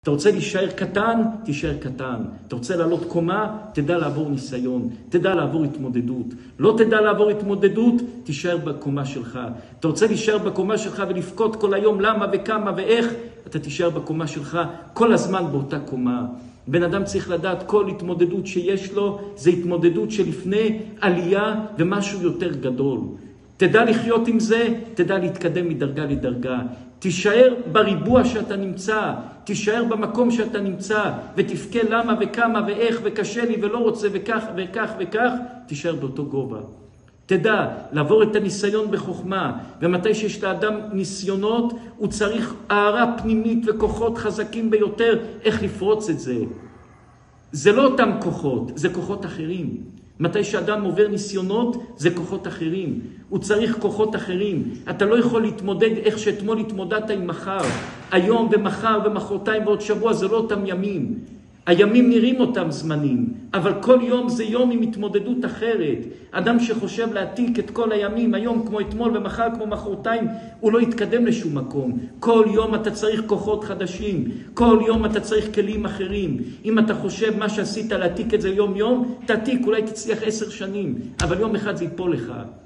אתה רוצה להישאר קטן, תישאר קטן. אתה רוצה לעלות קומה, תדע לעבור ניסיון, תדע לעבור התמודדות. לא תדע לעבור התמודדות, תישאר בקומה שלך. אתה רוצה להישאר בקומה שלך ולפקוד כל היום למה וכמה ואיך, אתה תישאר בקומה שלך כל הזמן באותה קומה. בן אדם צריך לדעת כל התמודדות שיש לו, זה התמודדות שלפני עלייה ומשהו יותר גדול. תדע לחיות עם זה, תדע להתקדם מדרגה לדרגה. תישאר בריבוע שאתה נמצא, תישאר במקום שאתה נמצא, ותפקה למה וכמה ואיך וקשה לי ולא רוצה וכך וכך וכך, תישאר באותו גובה. תדע לעבור את הניסיון בחוכמה, ומתי שיש לאדם ניסיונות, הוא צריך הערה פנימית וכוחות חזקים ביותר איך לפרוץ את זה. זה לא אותם כוחות, זה כוחות אחרים. מתי שאדם עובר ניסיונות, זה כוחות אחרים. הוא צריך כוחות אחרים. אתה לא יכול להתמודד איך שאתמול התמודדת עם מחר. היום ומחר ומחרתיים ועוד שבוע זה לא אותם ימים. הימים נראים אותם זמנים, אבל כל יום זה יום עם התמודדות אחרת. אדם שחושב להעתיק את כל הימים, היום כמו אתמול ומחר כמו מחרתיים, הוא לא יתקדם לשום מקום. כל יום אתה צריך כוחות חדשים, כל יום אתה צריך כלים אחרים. אם אתה חושב מה שעשית להעתיק את זה יום יום, תעתיק, אולי תצליח 10 שנים, אבל יום אחד זה ייפול לך.